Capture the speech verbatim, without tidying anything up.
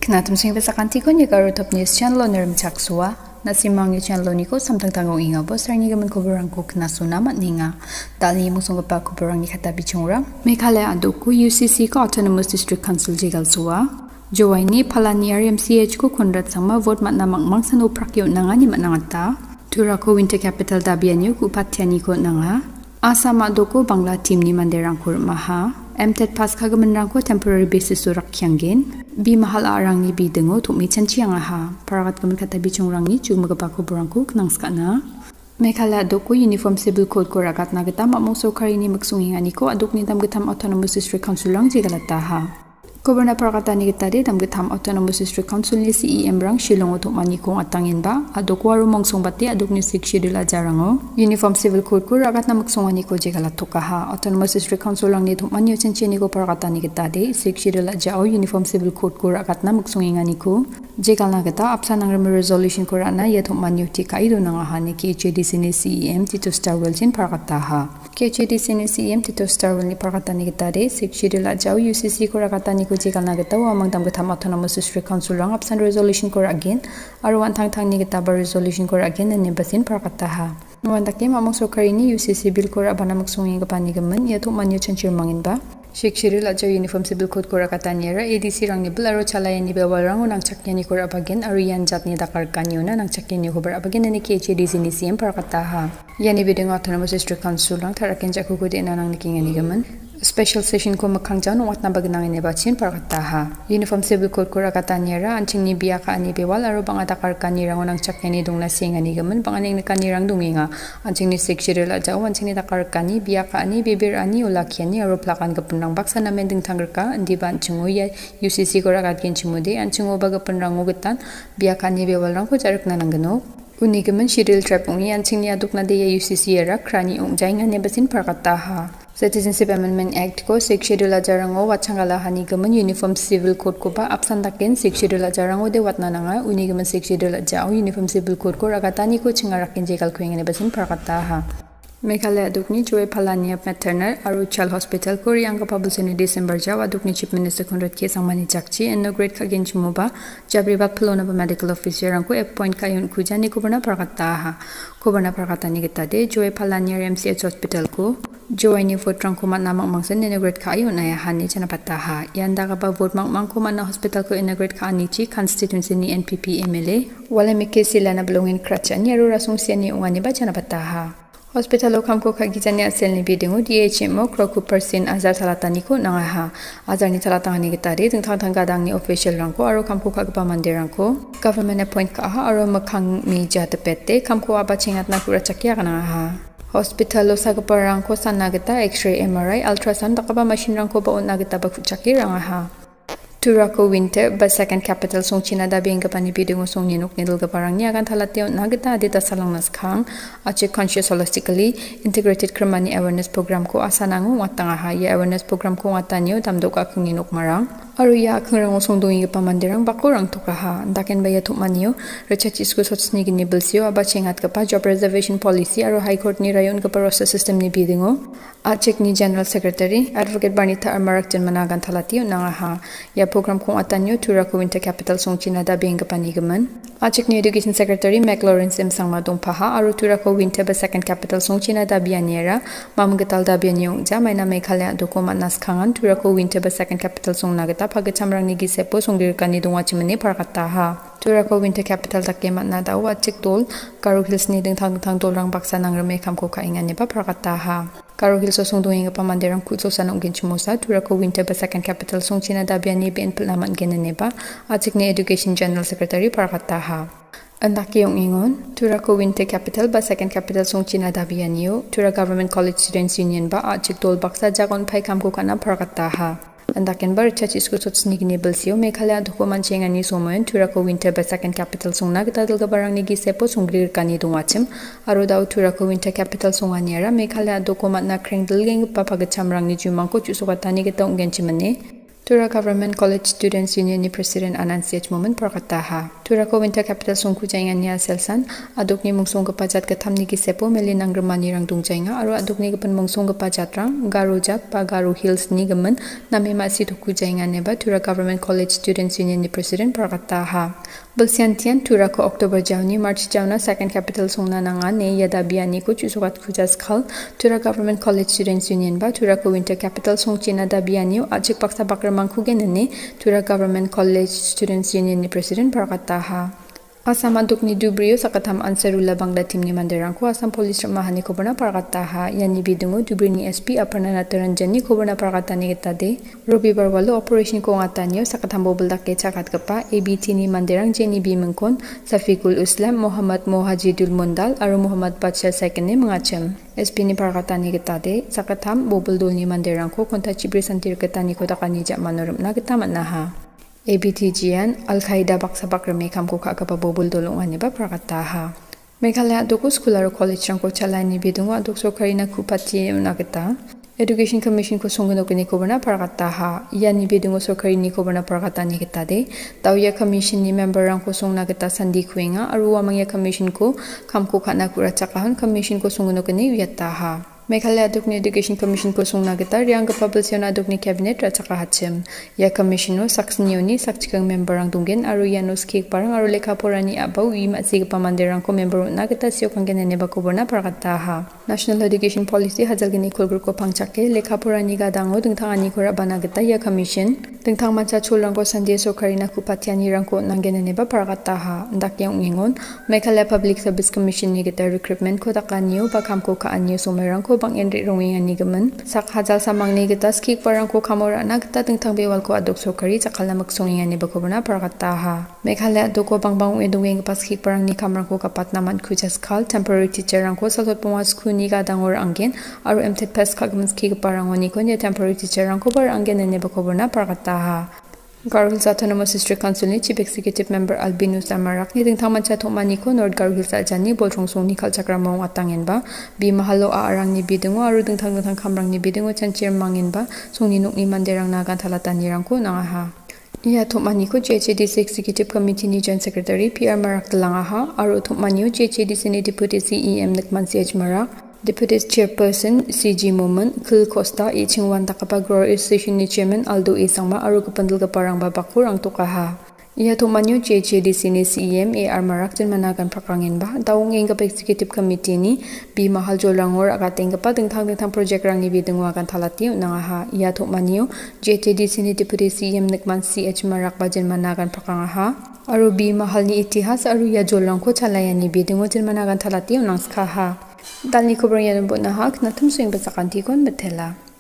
Knatum sing besa kanti ko ni garotopnews channel oner M C H ko nasimang channel ni ko samtang tango inga bo sarni gaman ko berang ko knasuna mat ninga dali mo song pa ko berang ni khata bichongrang Meghalaya adoku U C C ko Autonomous District Council Jegalsona Jowai ni Palaniar M C H ko Conrad Sangma vote mat na Mangmang san Oprake nanga ni mat nangata tura ko winter capital dabianyo ku patyani ko nanga asama doko bangla team ni manderang kur maha M T E T pass kagaman rang ko temporary basis surak kyanggen bi mahal arang ni bi dengo thukmi chanchiang ha paragat gaman kata bichong rang ni chugmaga ko burang ko knangskana Meghalaya doko uniform civil code ko ragat nagata mamong sokari ni maksungi ani ko aduk ni dam gatam autonomous district council rang jegalata ha Governor Paragata ni gitade dam gatam autonomous district council ni C E M rang shilong utuk mani kong atangin ba aduk waru mongsong bati aduk ni sik schedule ajarango uniform civil code ko ragat na maksong ani ko jegalato ka ha autonomous district council rang ni thuk mani chenche ni ko Paragata ni gitade sik schedule ajao uniform civil code ko ragat na maksong ingani ko jegalna gata apsa nang resolution ko rana ye thuk mani ti kai do nang ha ni ki H D C ni C E M Tito Star Welchin Paragata ha K H D C ni C E M Tito Star Wel ni Paragata ni gitade sik schedule ajao U C C ko ragata ni Jegalna gata wa mangdam gatam autonomous district council rang absan resolution kor again aru wan thang thang ni gata bar resolution kor again ne basin prakata ha wan dake mamong sokari ni U C C bill kor abana maksungi ga pani gaman ya thuk manyo chanchir mangin ba Shikshiri lajo uniform civil code kor kataniera A D C rang ni bill aru chalaya ni bewal rang nang chakya ni kor abagen aru yan jat ni dakar kanyo na nang chakya ni hobar abagen ni K H D C ni C M prakata ha yani bideng autonomous district council rang tharaken jakku ko de na nang niking ani gaman Special session ko makhang jaw nung watna bagnang ine bachin parkata ha uniform civil code ko rakata niara anching ni biya ka ani bewal aro banga dakar kani rango nang chakni dungla sing ani gaman banganing ni kani rang dunginga anching ni sexual la jaw anching ni dakar kani biya ka ani bebir ani ulakhiani aro plakan gapunang baksa na mending thangrka andi ban chungo ya U C C ko ragat kin chumude anchungo baga punrango gatan biya ka ani bewal rang ko jarakna nangano Unigaman Shiril Trapung Yansing Yadukna de U C C era Krani Ung Jainga Nebasin Parkata ha Citizenship Amendment Act ko six schedule ajarango wachangala hani gaman uniform civil code ko ba apsandaken six schedule ajarango de watna nanga unigaman six schedule ajao uniform civil code ko ragatani ko chingarakin jegal khwing ne basin parkata ha Meghalaya dukni Joy Palania Maternal aru Child Hospital ko rianga publicity December jawa dukni Chief Minister Conrad ke Sangma jakchi inaugurate khagen chumuba jabribat phlona medical officer rangko appoint kayun khujani ko bana parkata ha ko bana parkata ni gitade Joy Palania M C H hospital ko Joy ni vote rang ko man namang mangsan inaugurate kayun aya hani chana pata ha yanda ga ba vote mang ko man hospital ko inaugurate ka ani chi constituency ni N P P M L A wala mi ke silana blongin krachani aru rasung siani ungani ba chana pata ha Hospital okam ko khagijani asel ni bidingu D H M O kroku percent azar thalatani ko nanga ha azar ni thalatang ni gitari thang thang thang gadang ni official rang ko aro kam ko khagpa mandirang ko government appoint ka ha aro makhang mi jat pette kam ko aba chingat na pura chakya kana ha Hospital lo sagparang ko sanagita X-ray M R I ultrasound takaba machine rang ko ba onagita ba chakya rang ha Turako winter ba second capital song China da biang kapani bidingo song ninuk nidul gaparang ni agan thalateo nagita data salang nas khang ache conscious holistically integrated kramani awareness program ko asanangu watanga ha ya awareness program ko watanyo damdo ka ninuk marang aru ya khngrang song dongi pa mandirang bakorang to ka ha daken ba ya thukmanio research school sotsni gi nibilsio aba chengat ka pa job reservation policy aru high court ni rayon ka process system ni bidingo achek ni general secretary advocate Barnita Amaraktin managan thalatio nanga ha ya program kong atanyo Turako Winter Capital song China da biang kapani gaman achek ni education secretary McLaurin Sim Sangma dong paha aru Turako Winter ba second capital song China da bianiera mamgatal da bianyo ja maina Meghalaya doko manas khangan Turako Winter ba second capital song nagata phagachamrang ni gisepo songdir kani dongwa chimani parkata ha Turako Winter Capital takke matna da wa chik tol Karo Hills ni ding thang thang tol rang baksa nangrame kham ko khainga ne ba parkata ha Karo Hills so song doing pa manderang khutso sanong gin chumusa Turako Winter ba second capital song China da biani ben plaman gen ne ba achik ni education general secretary parkata ha Andaki yung ingon Turako Winter Capital ba second capital song China da bianio Tura Government College Students Union ba achik tol baksa jagon phai kham ko kana parkata ha Andaken bar church school sots ni gnibilsio Meghalaya doko manchenga ni somoyen Turako Winter ba second capital song nagata dalga barang ni gisepo songrir kani dungwachim aro daw Turako Winter Capital song aniara Meghalaya doko matna kreng dilgeng papagachamrang ni jumang ko chusokatani geta ungen chimane Tura Government College Students Union ni President Anan M C H moment perkataha. Tura ko winter capital songku jaingan ni aselsan aduk ni mungsong kepajat ketam ni kisepo melin anggermani rang tung jainga aru aduk ni kepen mungsong kepajat rang garojak pa garu hills ni gemen nami masih tuku jaingan neba Tura Government College Students Union ni President perkataha. Belsiantian Tura ko Oktober jauh ni March jauh na second capital songna nangan ne yada biani ko cusukat kujas khal Tura Government College Students Union ba Tura ko winter capital song China da biani ajik paksa bakar mangkugen ne Tura Government College Students Union ni President perkataha. Asam aduk ni Dubrio sakatam ansarula bangda tim ni manderangku asam polis ramahani koberna perkataha yani bidungu Dubri ni S P aparna nataranjani koberna perkatani kitade Robi barwalu operation ko ngatanyo sakatam bobel dake cakat kepa A B T ni manderang jeni bi mengkon Safikul Islam Muhammad Mohajidul Mundal aru Muhammad Bacha second ni mengacem S P ni perkatani kitade sakatam bobel dul ni manderangku konta cibri santir ketani kota kanijak manorum na ketamat naha. A B T Jian Al-Qaeda baksa bakrame kamko kakapa bobul dolongan ni ba prakataha. Meghalaya duku sekolah college rangko calani bidungu aduk sokari na kupati unagata. Education Commission ko sungguh ni ko berna prakataha. Ia ni bidungu sokari ni ko berna prakatani kita de. Tau ya commission ni member rangko sung nagata sandi kuenga aru amang ya commission ko kamko kana kuracakahan commission ko sungguh ni wiyataha. Meghalaya aduk ni Education Commission ko sung nagata riang kapabelsion aduk ni cabinet racaka hacem. Ya commission no saksniyo ni sakchikang member rang dungen aru yano skik parang aru lekha porani abau i masig pamanderang ko member nagata siyo kanggen ne bako berna prakataha. National Education Policy hajal gini kulgur ko pangchake lekha porani ga dango dengthang ani ko rabana gata ya commission dengthang mancha chulrang ko sandi sokari na kupatiani rang ko nanggen ne ba prakataha. Ndak yang ingon Meghalaya Public Service Commission ni gata recruitment ko takaniyo ba kamko ka anyo sumerang ko bang enri ronging ani gemen sak hajal samang ni kita skik parang ko kamora na kita tengtang bewal ko aduk sokari cakal na magsonging ani bakobna prakataha. Meghalaya aduk ko bang bang edunging pas skik parang ni kamrang ko kapat naman kujas kal temporary teacher rang ko salot pumas ku ni ga dangor anggen aru M T pas kagmen skik parang oni ko ni temporary teacher rang ko bar anggen ani bakobna prakataha. Garo Hills Autonomous District Council ni Chief Executive Member Albinus Amarak ni dingthang mancha thomani ko North Garo Hills ajani bolrong song ni khalchakra mong atangen ba bi mahalo a arang ni bidungo aru dingthang dingthang kamrang ni bidungo chanchir mangin ba song ni nukni manderang nagan thalatan ni rang ko nangaha. Ia thomani ko J H D C Executive Committee ni Joint Secretary P R Marak talangaha aru thomani J H D C ni Deputy C E M Nikman C H Marak Deputy Chairperson C G Moment Kul Costa I Chingwan takapa Grower Association ni Chairman Aldo E Sangma aru kapandil kaparang babakur ang tukaha. Ia thumanyo J H D C ni C E M A R Marak jen managan prakangin ba daung engga Executive Committee ni bi mahal jolangor agateng kapa dengthang dengthang project rang ni bidungu akan thalati nangaha. Ia thumanyo J H D C ni Deputy C E M Nikman C H Marak ba jen managan prakangaha aru bi mahal ni itihas aru ya jolang ko chalayan ni bidungu jen managan thalati nangskaha. Dalni ko berang yan bo nahak na tumsing basakan tikon betela.